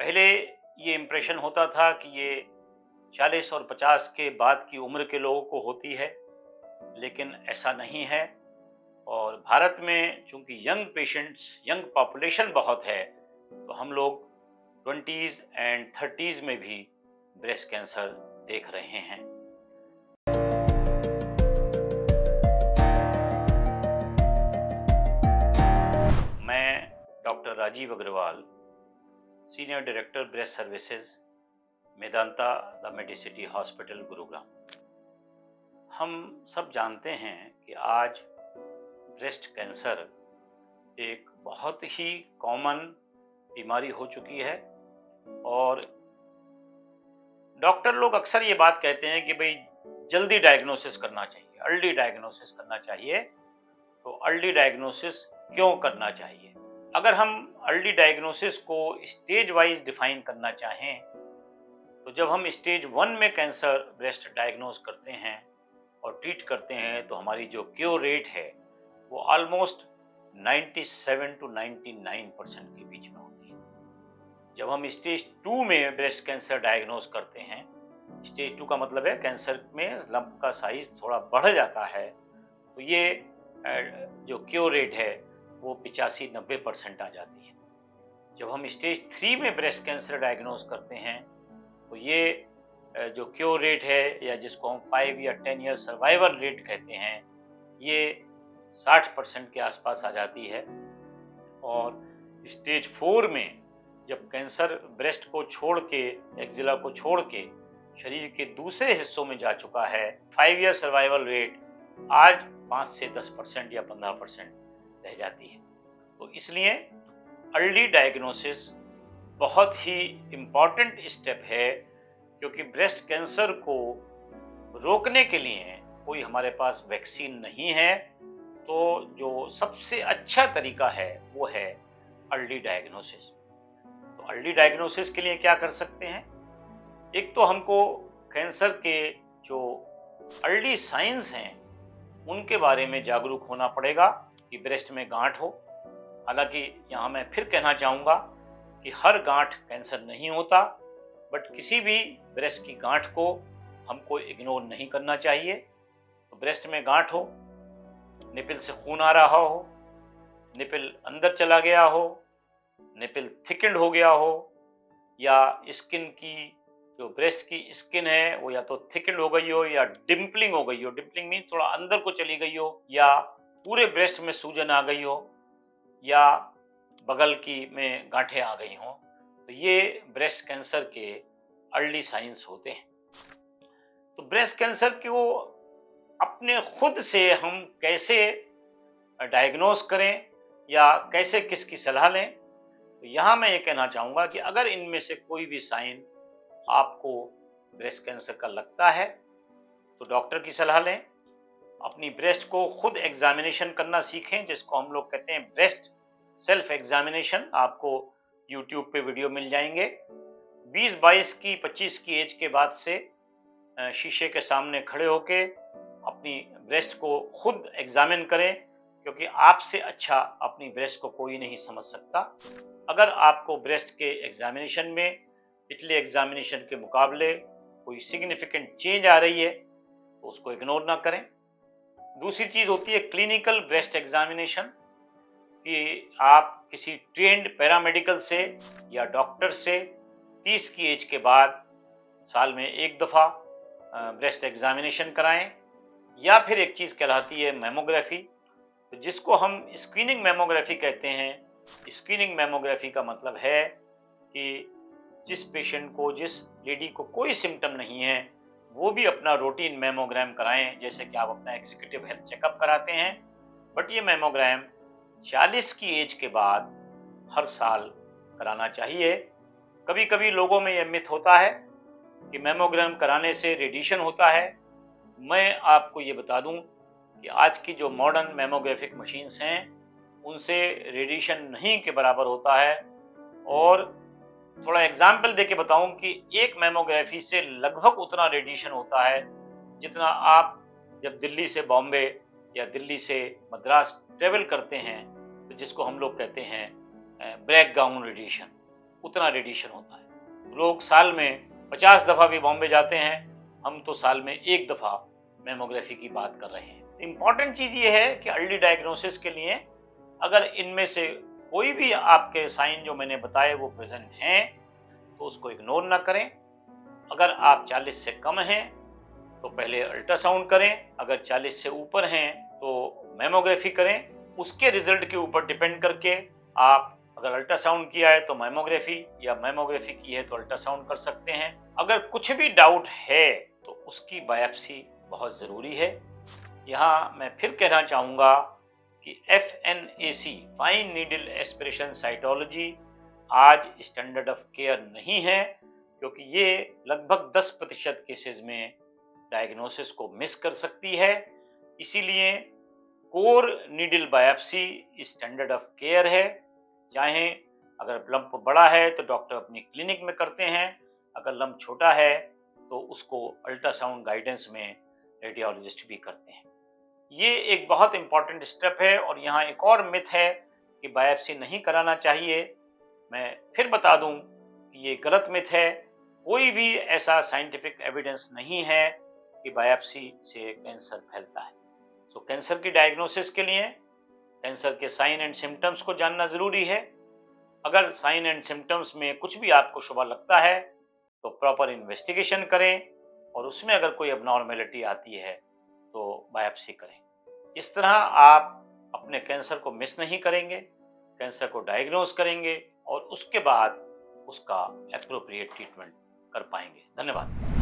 पहले ये इम्प्रेशन होता था कि ये 40 और 50 के बाद की उम्र के लोगों को होती है, लेकिन ऐसा नहीं है। और भारत में चूंकि यंग पेशेंट्स, यंग पॉपुलेशन बहुत है, तो हम लोग 20s एंड 30s में भी ब्रेस्ट कैंसर देख रहे हैं। मैं doctor Rajiv Agarwal, senior director breast services, Medanta the medicity hospital, Gurugram. हम सब जानते हैं कि आज ब्रेस्ट कैंसर एक बहुत ही कॉमन बीमारी हो चुकी है और डॉक्टर लोग अक्सर ये बात कहते हैं कि भाई जल्दी डायग्नोसिस करना चाहिए, अर्ली डायग्नोसिस करना चाहिए। तो अर्ली डायग्नोसिस क्यों करना चाहिए? अगर हम अर्ली डायग्नोसिस को स्टेज वाइज डिफाइन करना चाहें, तो जब हम स्टेज 1 में कैंसर ब्रेस्ट डायग्नोज करते हैं और ट्रीट करते हैं, तो हमारी जो क्योर रेट है वो ऑलमोस्ट 97 to 99% के बीच में होती है। जब हम स्टेज 2 में ब्रेस्ट कैंसर डायग्नोज करते हैं, स्टेज 2 का मतलब है कैंसर में लंप का साइज थोड़ा बढ़ जाता है, तो ये जो क्योर रेट है वो 85-90% आ जाती है। जब हम स्टेज 3 में ब्रेस्ट कैंसर डायग्नोज करते हैं, तो ये जो क्योर रेट है, या जिसको हम 5 या 10 ईयर सर्वाइवल रेट कहते हैं, ये 60% के आसपास आ जाती है। और स्टेज 4 में जब कैंसर ब्रेस्ट को छोड़ के, एक्जिला को छोड़ के शरीर के दूसरे हिस्सों में जा चुका है, 5 ईयर सर्वाइवल रेट आज 5 से 10% या 15% रह जाती है। तो इसलिए अर्ली डायग्नोसिस बहुत ही इम्पॉर्टेंट स्टेप है, क्योंकि ब्रेस्ट कैंसर को रोकने के लिए कोई हमारे पास वैक्सीन नहीं है। तो जो सबसे अच्छा तरीका है वो है अर्ली डायग्नोसिस। तो अर्ली डायग्नोसिस के लिए क्या कर सकते हैं? एक तो हमको कैंसर के जो अर्ली साइंस हैं उनके बारे में जागरूक होना पड़ेगा कि ब्रेस्ट में गांठ हो। हालांकि यहाँ मैं फिर कहना चाहूँगा कि हर गांठ कैंसर नहीं होता, बट किसी भी ब्रेस्ट की गांठ को हमको इग्नोर नहीं करना चाहिए। तो ब्रेस्ट में गांठ हो, निपिल से खून आ रहा हो, निपिल अंदर चला गया हो, निपिल थिकेंड हो गया हो, या स्किन की जो ब्रेस्ट की स्किन है वो या तो थिकेंड हो गई हो या डिम्पलिंग हो गई हो। डिम्पलिंग मीन्स थोड़ा अंदर को चली गई हो, या पूरे ब्रेस्ट में सूजन आ गई हो, या बगल की में गांठें आ गई हों, तो ये ब्रेस्ट कैंसर के अर्ली साइंस होते हैं। तो ब्रेस्ट कैंसर को अपने खुद से हम कैसे डायग्नोज करें या कैसे किसकी सलाह लें? तो यहाँ मैं ये कहना चाहूँगा कि अगर इनमें से कोई भी साइन आपको ब्रेस्ट कैंसर का लगता है, तो डॉक्टर की सलाह लें। अपनी ब्रेस्ट को खुद एग्जामिनेशन करना सीखें, जिसको हम लोग कहते हैं ब्रेस्ट सेल्फ एग्जामिनेशन। आपको यूट्यूब पे वीडियो मिल जाएंगे। 20-22 की 25 की एज के बाद से शीशे के सामने खड़े होके अपनी ब्रेस्ट को खुद एग्जामिन करें, क्योंकि आपसे अच्छा अपनी ब्रेस्ट को कोई नहीं समझ सकता। अगर आपको ब्रेस्ट के एग्जामिनेशन में पिछले एग्जामिनेशन के मुकाबले कोई सिग्निफिकेंट चेंज आ रही है, तो उसको इग्नोर ना करें। दूसरी चीज़ होती है क्लिनिकल ब्रेस्ट एग्जामिनेशन, कि आप किसी ट्रेंड पैरामेडिकल से या डॉक्टर से 30 की एज के बाद साल में एक दफ़ा ब्रेस्ट एग्जामिनेशन कराएं। या फिर एक चीज़ कहलाती है मैमोग्राफी, तो जिसको हम स्क्रीनिंग मैमोग्राफी कहते हैं। स्क्रीनिंग मैमोग्राफी का मतलब है कि जिस पेशेंट को, जिस लेडी को कोई सिम्टम नहीं है, वो भी अपना रूटीन मैमोग्राम कराएं, जैसे कि आप अपना एग्जीक्यूटिव हेल्थ चेकअप कराते हैं। बट ये मैमोग्राम 40 की एज के बाद हर साल कराना चाहिए। कभी कभी लोगों में यह मिथ होता है कि मैमोग्राम कराने से रेडिएशन होता है। मैं आपको ये बता दूं कि आज की जो मॉडर्न मैमोग्राफिक मशीन्स हैं, उनसे रेडिएशन नहीं के बराबर होता है। और थोड़ा एग्जाम्पल देके बताऊं कि एक मैमोग्राफी से लगभग उतना रेडिएशन होता है जितना आप जब दिल्ली से बॉम्बे या दिल्ली से मद्रास ट्रेवल करते हैं, तो जिसको हम लोग कहते हैं ब्लैक गाउन रेडिएशन। उतना रेडिएशन होता है। लोग साल में 50 दफ़ा भी बॉम्बे जाते हैं, हम तो साल में 1 दफ़ा मेमोग्राफी की बात कर रहे हैं। इम्पॉर्टेंट चीज़ ये है कि अर्ली डायग्नोसिस के लिए अगर इनमें से कोई भी आपके साइन जो मैंने बताए वो प्रेजेंट हैं तो उसको इग्नोर ना करें। अगर आप 40 से कम हैं तो पहले अल्ट्रासाउंड करें, अगर 40 से ऊपर हैं तो मेमोग्राफी करें। उसके रिजल्ट के ऊपर डिपेंड करके आप अगर अल्ट्रासाउंड किया है तो मेमोग्राफी, या मेमोग्राफी की है तो अल्ट्रासाउंड कर सकते हैं। अगर कुछ भी डाउट है तो उसकी बायोप्सी बहुत ज़रूरी है। यहाँ मैं फिर कहना चाहूँगा कि FNAC fine needle aspiration cytology आज स्टैंडर्ड ऑफ केयर नहीं है, क्योंकि ये लगभग 10% केसेस में डायग्नोसिस को मिस कर सकती है। इसीलिए core needle biopsy standard of care है। चाहे अगर लंप बड़ा है तो डॉक्टर अपनी क्लिनिक में करते हैं, अगर लंप छोटा है तो उसको अल्ट्रासाउंड गाइडेंस में रेडियोलॉजिस्ट भी करते हैं। ये एक बहुत इंपॉर्टेंट स्टेप है। और यहाँ एक और मिथ है कि बायोप्सी नहीं कराना चाहिए। मैं फिर बता दूं कि ये गलत मिथ है। कोई भी ऐसा साइंटिफिक एविडेंस नहीं है कि बायोप्सी से कैंसर फैलता है। तो कैंसर की डायग्नोसिस के लिए कैंसर के साइन एंड सिम्टम्स को जानना ज़रूरी है। अगर साइन एंड सिम्टम्स में कुछ भी आपको शुबा लगता है तो प्रॉपर इन्वेस्टिगेशन करें, और उसमें अगर कोई अबनॉर्मेलिटी आती है तो बायोप्सी करें। इस तरह आप अपने कैंसर को मिस नहीं करेंगे, कैंसर को डायग्नोज करेंगे और उसके बाद उसका एप्रोप्रिएट ट्रीटमेंट कर पाएंगे। धन्यवाद।